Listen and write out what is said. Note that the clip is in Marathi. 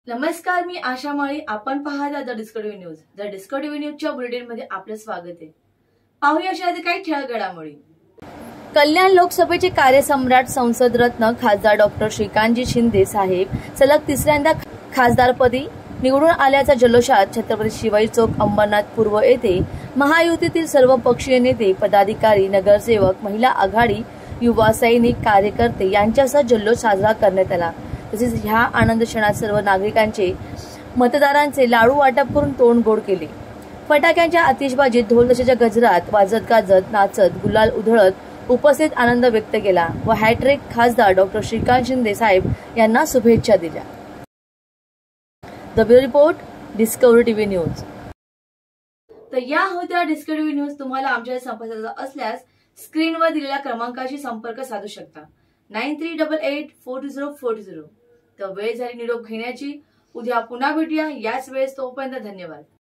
नमस्कार, मी आशा माळी. आपण पाहता the Discovery news. The Discovery न्यूजच्या बुलेटिनमध्ये आपलं स्वागत आहे. पाहूया अशा काही ठळक घडामोडी. कल्याण लोकसभेचे कार्यसम्राट संसद रत्न खासदार डॉक्टर श्रीकांतजी शिंदे साहेब सलग तिसऱ्यांदा खासदारपदी निवडून आल्याच्या जल्लोषात छत्रपती शिवाजी चौक अंबरनाथ पूर्व येथे महायुतीतील सर्व पक्षीय नेते, पदाधिकारी, नगरसेवक, महिला आघाडी, युवा सैनिक, कार्यकर्ते यांच्यासह जल्लोष साजरा करण्यात आला. तसेच ह्या आनंद क्षणात सर्व नागरिकांचे मतदारांचे लाडू वाटप करून तोंड गोड केले. फटाक्यांच्या आतिषबाजीत, ढोलताशाच्या गजरात वाजत गाजत, नाचत, गुलाल उधळत उपस्थित आनंद व्यक्त केला व हॅट्रिक खासदार डॉक्टर श्रीकांत शिंदे साहेब यांना शुभेच्छा दिल्या. The bureau report, Discovery TV news. तर या होत्या डिस्कव्हरी न्यूज. तुम्हाला आमच्या संपर्काचा असल्यास स्क्रीनवर दिलेल्या क्रमांकाशी संपर्क साधू शकता. 9388420420. तर वेळ झाली निरोप घेण्याची. उद्या पुन्हा भेटूया याच वेळेस. तोपर्यंत धन्यवाद.